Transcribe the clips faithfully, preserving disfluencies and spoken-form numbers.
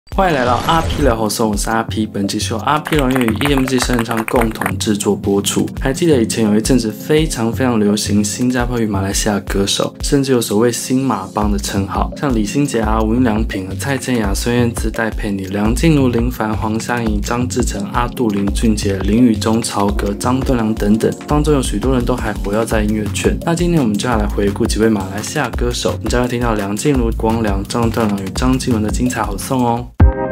欢迎来到阿 P 聊好送，我是阿 P。本集是由阿 P 龙乐与 E M G 声唱共同制作播出。还记得以前有一阵子非常非常流行新加坡与马来西亚歌手，甚至有所谓新马帮的称号，像李心洁啊、无印良品、蔡健雅、孙燕姿、戴佩妮、梁静茹、林凡、黄湘怡、张志成、阿杜、林俊杰、林宇中、曹格、张栋梁等等，当中有许多人都还活跃在音乐圈。那今天我们就要来回顾几位马来西亚歌手，你将会听到梁静茹、光良、张栋梁与张静雯的精彩好送哦。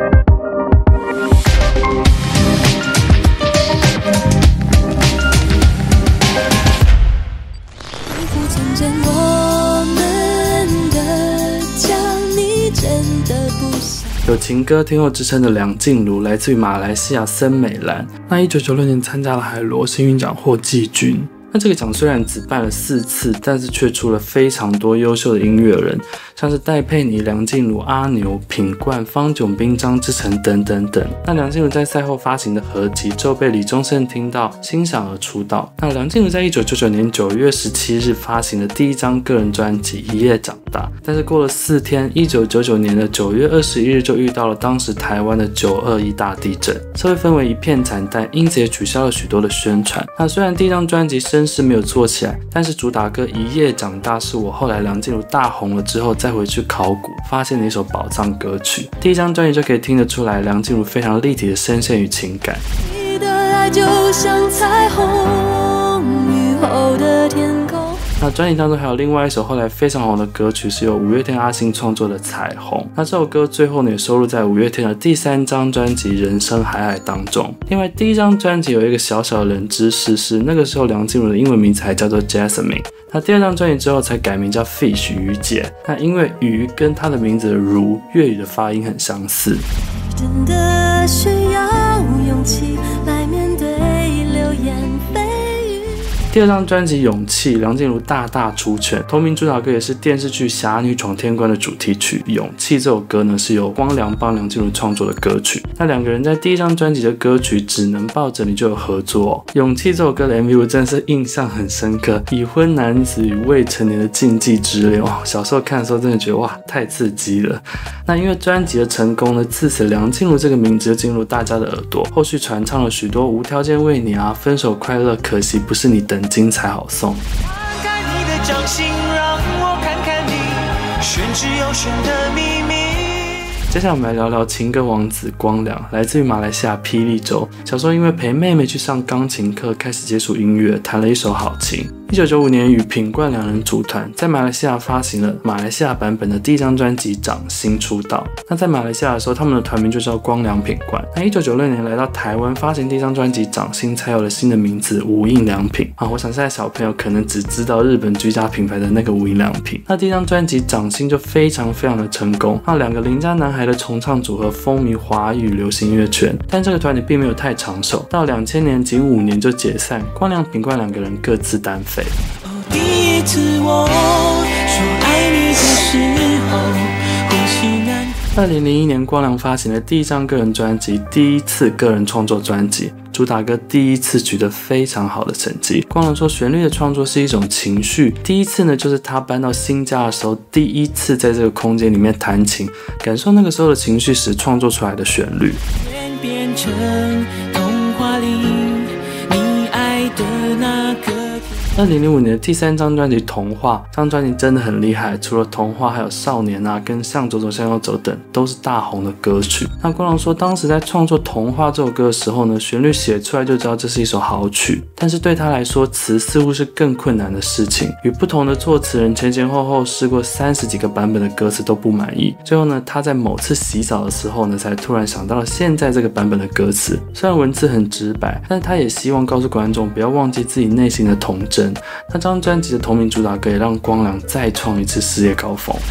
有情歌天后之称的梁静茹，来自于马来西亚森美兰。那一九九六年参加了海螺星韵奖获季军。那这个奖虽然只办了四次，但是却出了非常多优秀的音乐人，像是戴佩妮、梁静茹、阿牛、品冠、方炯斌、张志成等等等。那梁静茹在赛后发行的合集之后被李宗盛听到欣赏而出道。那梁静茹在一九九九年九月十七日发行的第一张个人专辑《一夜长大》，但是过了四天，一九九九年的九月二十一日就遇到了当时台湾的九二一大地震，社会氛围一片惨淡，因此也取消了许多的宣传。那虽然第一张专辑声势没有做起来，但是主打歌《一夜长大》是我后来梁静茹大红了之后再回去考古发现的一首宝藏歌曲。第一张专辑就可以听得出来梁静茹非常立体的声线与情感。你的爱就像彩虹，雨后的天空。那专辑当中还有另外一首后来非常红的歌曲，是由五月天阿信创作的《彩虹》。那这首歌最后呢也收录在五月天的第三张专辑《人生海海》当中。另外第一张专辑有一个小小的冷知识，是那个时候梁静茹的英文名字还叫做 Jasmine。那第二张专辑之后才改名叫 Fish 鱼姐。那因为鱼跟她的名字的如粤语的发音很相似。真的需要勇气来面对流言蜚语。第二张专辑《勇气》，梁静茹大大出拳，同名主打歌也是电视剧《侠女闯天关》的主题曲。《勇气》这首歌呢是由光良帮梁静茹创作的歌曲。那两个人在第一张专辑的歌曲《只能抱着你》就有合作哦。《勇气》这首歌的 M V 我真的是印象很深刻，已婚男子与未成年的禁忌之恋，小时候看的时候真的觉得哇太刺激了。那因为专辑的成功呢，自此梁静茹这个名字就进入大家的耳朵，后续传唱了许多无条件为你啊、分手快乐、可惜不是你等精彩好送。看看你的掌心，让我看看你玄之又玄的秘密。接下来我们来聊聊情歌王子光良，来自于马来西亚霹雳州。小时候因为陪妹妹去上钢琴课，开始接触音乐，弹了一手好琴。一九九五年与品冠两人组团，在马来西亚发行了马来西亚版本的第一张专辑《掌心》出道。那在马来西亚的时候，他们的团名就叫光良品冠。那一九九六年来到台湾发行第一张专辑《掌心》，才有了新的名字无印良品啊。我想现在小朋友可能只知道日本居家品牌的那个无印良品。那第一张专辑《掌心》就非常非常的成功，让两个邻家男孩的重唱组合风靡华语流行音乐圈。但这个团体并没有太长寿，到两千年仅五年就解散，光良品冠两个人各自单飞。第一次我说爱你的时候，呼吸难。二零零一年，光良发行了第一张个人专辑，第一次个人创作专辑，主打歌第一次取得非常好的成绩。光良说，旋律的创作是一种情绪。第一次呢，就是他搬到新家的时候，第一次在这个空间里面弹琴，感受那个时候的情绪时创作出来的旋律。变成童话里你爱的那个。二零零五年的第三张专辑《童话》，这张专辑真的很厉害，除了《童话》还有《少年》啊，跟《向左走向右走》等都是大红的歌曲。那光良说，当时在创作《童话》这首歌的时候呢，旋律写出来就知道这是一首好曲，但是对他来说，词似乎是更困难的事情。与不同的作词人前前后后试过三十几个版本的歌词都不满意，最后呢，他在某次洗澡的时候呢，才突然想到了现在这个版本的歌词。虽然文字很直白，但是他也希望告诉观众不要忘记自己内心的童真。那张专辑的同名主打歌也让光良再创一次事业高峰。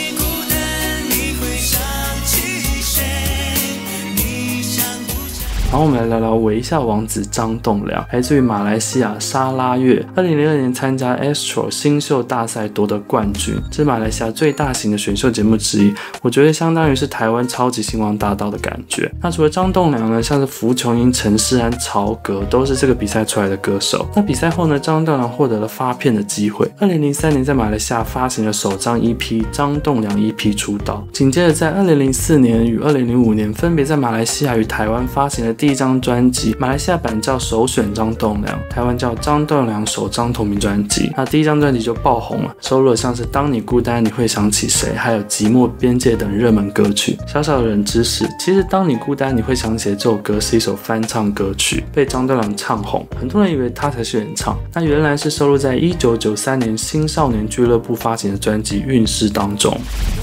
好， 然后我们来聊聊微笑王子张栋梁，来自于马来西亚沙拉越，二零零二年参加 Astro 新秀大赛夺得冠军，这是马来西亚最大型的选秀节目之一，我觉得相当于是台湾超级星光大道的感觉。那除了张栋梁呢，像是福琼英、陈势安、曹格都是这个比赛出来的歌手。那比赛后呢，张栋梁获得了发片的机会，二零零三年在马来西亚发行了首张 E P 张栋梁 E P 出道，紧接着在二零零四年与二零零五年分别在马来西亚与台湾发行了第一张专辑，马来西亚版叫首选张栋梁，台湾叫张栋梁首张同名专辑。那第一张专辑就爆红了，收录了像是当你孤单你会想起谁，还有寂寞边界等热门歌曲。小小的人知识，其实当你孤单你会想起这首歌是一首翻唱歌曲，被张栋梁唱红，很多人以为他才是原唱，那原来是收录在一九九三年新少年俱乐部发行的专辑《运势》当中。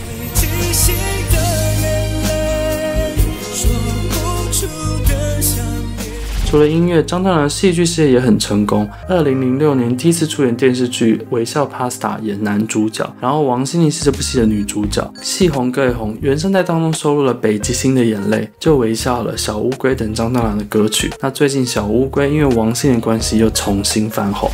除了音乐，张栋梁戏剧事业也很成功。二零零六年第一次出演电视剧《微笑 Pasta》演男主角，然后王心凌是这部戏的女主角，戏红歌也红。原声带当中收录了北极星的眼泪、就微笑了、小乌龟等张栋梁的歌曲。那最近小乌龟因为王心凌的关系又重新翻红。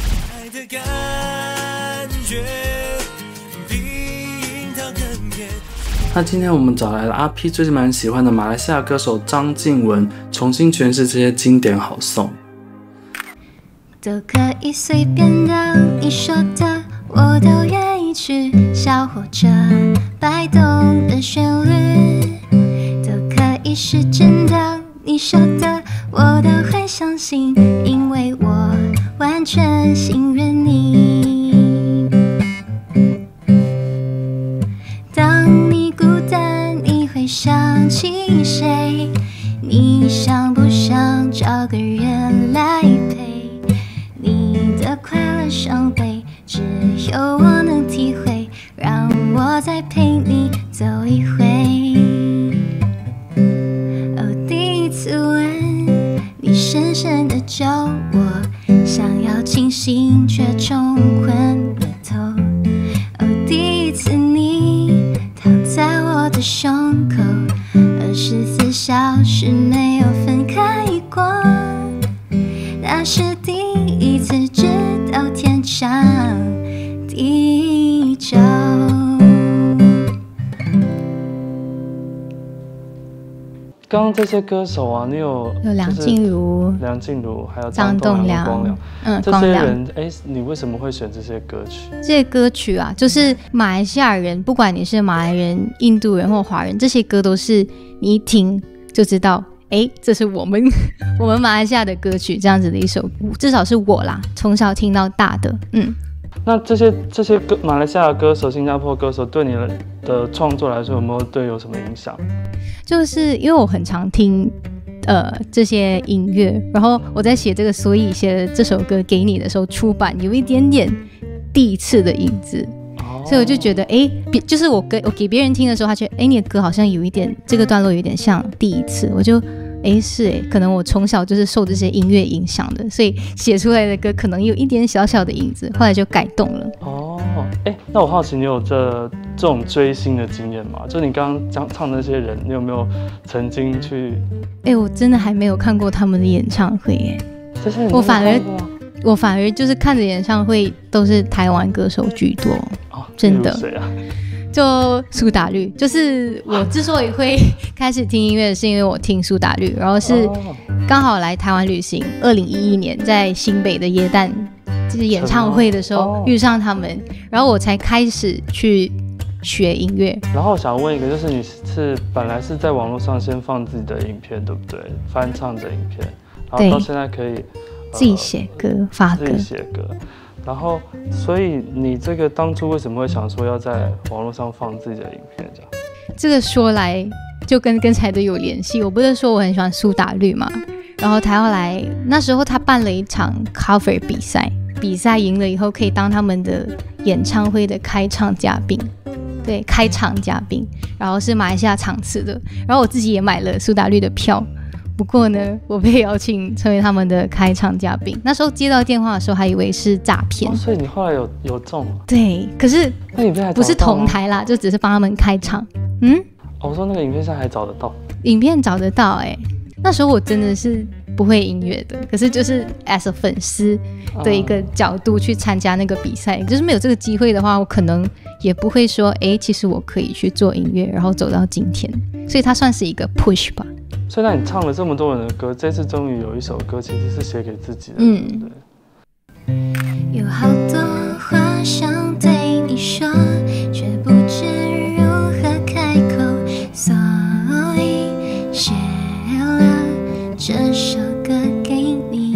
那今天我们找来了阿 P 最近蛮喜欢的马来西亚歌手张静雯，重新诠释这些经典好颂。 都可以随便的，你说的我都愿意去，小火车摆动的旋律，都可以是真的，你说的我都会相信，因为我完全信任你。当你孤单你会想起谁，你想不想找个人来陪，你的快乐伤悲只有我能体会，让我再陪你走一回。哦，第一次吻你深深的揪我，想要清醒却冲昏了头。哦，第一次你躺在我的胸口，二十四小时没有分开过，那是第一次知道天长地久。 刚刚这些歌手啊，你有有梁静茹、 梁静茹，还有张栋梁、 光良， 嗯， 这些人，哎，你为什么会选这些歌曲？ 这些歌曲啊，就是马来西亚人，不管你是马来人、印度人或华人，这些歌都是你一听就知道，哎，这是我们我们马来西亚的歌曲，这样子的一首，至少是我啦，从小听到大的，嗯。 那这些这些歌马来西亚的歌手、新加坡歌手对你的创作来说，有没有对有什么影响？ 就是因为我很常听呃这些音乐，然后我在写这个，所以写这首歌给你的时候，出版有一点点第一次的影子。所以我就觉得，哎，就是我给我给别人听的时候，他觉得，哎，你的歌好像有一点这个段落有点像第一次，我就，哎，是哎，可能我从小就是受这些音乐影响的，所以写出来的歌可能有一点小小的影子，后来就改动了。 哦，哎，那我好奇，你有这这种追星的经验吗？就你刚刚讲唱的那些人，你有没有曾经去？ 哎，我真的还没有看过他们的演唱会耶。 这些人我反而我反而就是看着演唱会都是台湾歌手居多。 哦， 真的。 谁啊？ 就苏打绿，就是我之所以会开始听音乐，是因为我听苏打绿，然后是刚好来台湾旅行，二零一一年在新北的耶诞就是演唱会的时候遇上他们，然后我才开始去学音乐。 然后我想问一个，就是你是本来是在网络上先放自己的影片，对不对？翻唱的影片，然后到现在可以、呃、 自己写歌发歌， 自己写歌。然后，所以你这个当初为什么会想说要在网络上放自己的影片这样？ 这个说来就跟刚才的有联系。我不是说我很喜欢苏打绿嘛，然后他要来，那时候他办了一场 cover 比赛，比赛赢了以后可以当他们的演唱会的开唱嘉宾，对，开场嘉宾，然后是马来西亚场次的，然后我自己也买了苏打绿的票。不过呢，我被邀请成为他们的开场嘉宾。那时候接到电话的时候，还以为是诈骗、 哦。所以你后来有有中？ 对，可是不是同台啦，就只是帮他们开场。嗯， 哦、我说那个影片现在还找得到？ 影片找得到哎、欸。那时候我真的是不会音乐的，可是就是 as a 粉丝的一个角度去参加那个比赛、嗯、就是没有这个机会的话，我可能也不会说哎，其实我可以去做音乐然后走到今天，所以它算是一个 push 吧。 所以那你唱了这么多人的歌，这次终于有一首歌其实是写给自己的，嗯，对不对？ 有好多话想对你说，却不知如何开口，所以写了这首歌给你。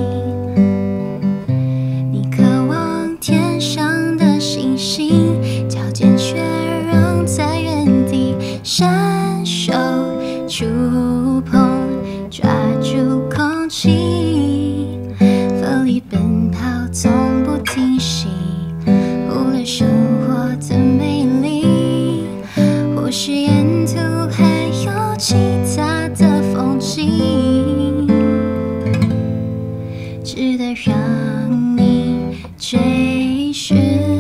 你渴望天上的星星，条件却让在原地伸手触碰，抓住空气，奋力奔跑从不停息，忽略生活的美丽，或许沿途还有其他的风景，值得让你追寻。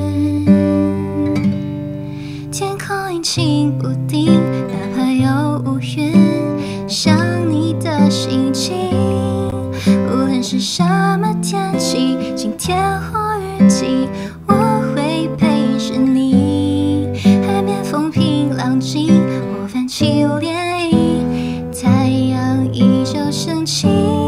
天空阴晴不定，哪怕有乌云，想你的心情，无论是什么天气，晴天或雨季，我会陪着你。海面风平浪静，我泛起涟漪，太阳依旧升起，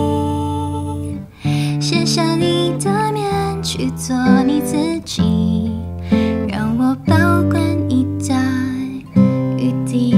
卸下你的面具，做你自己，让我保管一代雨滴。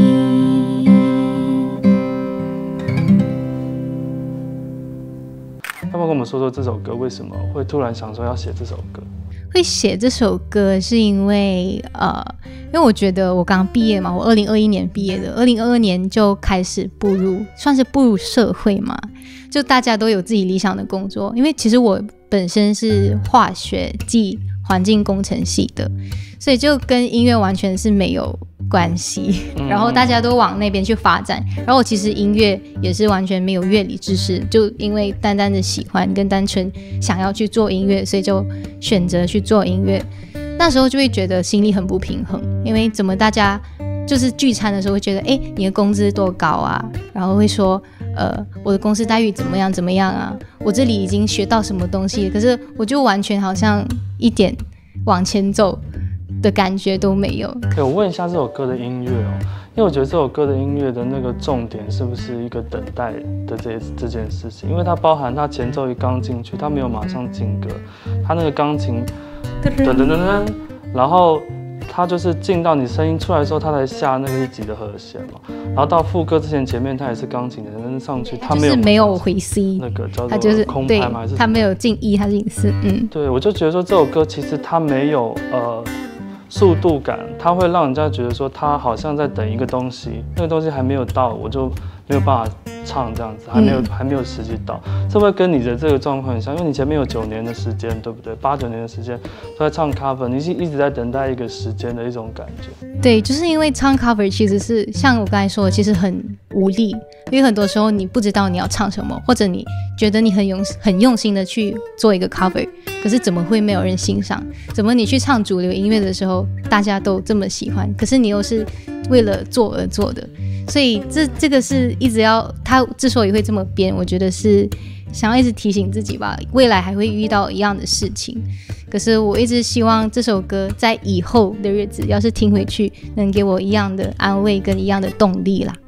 要不要跟我们说说这首歌为什么会突然想说要写这首歌？ 会写这首歌是因为呃，因为我觉得我刚毕业嘛，我二零二一年毕业的，二零二二年就开始步入，算是步入社会嘛，就大家都有自己理想的工作。因为其实我本身是化学暨环境工程系的，所以就跟音乐完全是没有关系，然后大家都往那边去发展，然后我其实音乐也是完全没有乐理知识，就因为单单的喜欢跟单纯想要去做音乐，所以就选择去做音乐。那时候就会觉得心里很不平衡，因为怎么大家就是聚餐的时候会觉得哎，你的工资多高啊，然后会说呃，我的公司待遇怎么样怎么样啊，我这里已经学到什么东西，可是我就完全好像一点往前走的感觉都没有。 可以我问一下这首歌的音乐哦，因为我觉得这首歌的音乐的那个重点是不是一个等待的 这, 这件事情？因为它包含它前奏一刚进去，它没有马上进歌，它那个钢琴噔噔噔噔，然后它就是进到你声音出来的时候，它才下那个一级的和弦嘛。然后到副歌之前，前面它也是钢琴的人上去，它没有就是没有回 C， 那个叫做空拍嘛，还是它没有进 E， 它进四。嗯，对， 我就觉得说这首歌其实它没有呃速度感，它会让人家觉得说它好像在等一个东西，那个东西还没有到，我就没有办法唱这样子，还没有、嗯、还没有实际到，这会跟你的这个状况很像，因为你前面有九年的时间，对不对？八九年的时间都在唱 cover， 你是一直在等待一个时间的一种感觉。 对，就是因为唱 cover 其实是像我刚才说的，其实很无力，因为很多时候你不知道你要唱什么，或者你觉得你很用很用心的去做一个 cover， 可是怎么会没有人欣赏？怎么你去唱主流音乐的时候，大家都这么喜欢，可是你又是为了做而做的？所以这这个是一直要，他之所以会这么编，我觉得是想要一直提醒自己吧，未来还会遇到一样的事情。可是我一直希望这首歌在以后的日子，要是听回去，能给我一样的安慰跟一样的动力啦。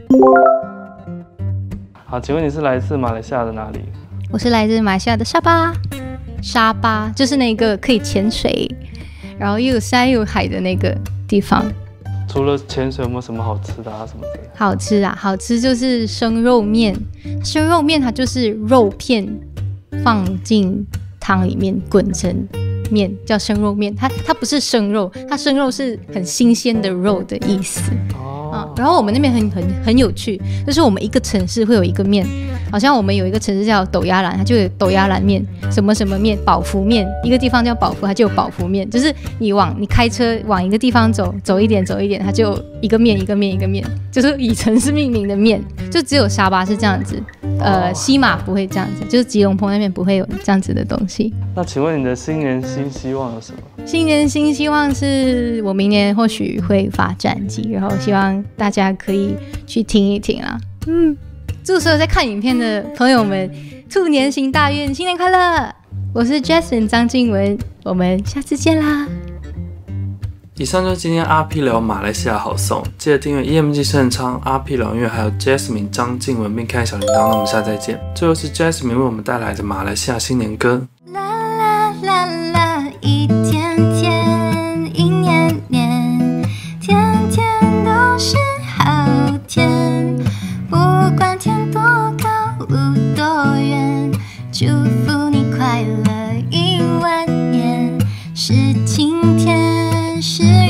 好，请问你是来自马来西亚的哪里？ 我是来自马来西亚的沙巴。沙巴就是那个可以潜水，然后又有山又有海的那个地方。 除了潜水有没有什么好吃的啊？什么之类的？ 好吃啊，好吃就是生肉面。生肉面它就是肉片放进汤里面滚成面，叫生肉面。它它不是生肉，它生肉是很新鲜的肉的意思。哦。啊，然后我们那边很很很有趣，就是我们一个城市会有一个面，好像我们有一个城市叫斗鸭兰，它就有斗鸭兰面，什么什么面，宝福面，一个地方叫宝福，它就有宝福面，就是你往你开车往一个地方走，走一点走一点，它就一个面一个面一个面，就是以城市命名的面，就只有沙巴是这样子，呃，西马不会这样子，就是吉隆坡那边不会有这样子的东西。 那请问你的新年新希望有什么？ 新年新希望是我明年或许会发专辑，然后希望大家可以去听一听啦。嗯， 祝所有在看影片的朋友们兔年行大运，新年快乐！我是 Jasmine 张静雯，我们下次见啦！ 以上就是今天阿 P 聊马来西亚好送，记得订阅 E M G 盛昌、阿 P 聊音乐还有 Jasmine 张静雯，并开小铃铛。那我们下次再见。最后是 Jasmine 为我们带来的马来西亚新年歌。 啦啦啦啦，一天天，一年年，天天都是好天。不管天多高，路多远，祝福你快乐一万年。是晴天，是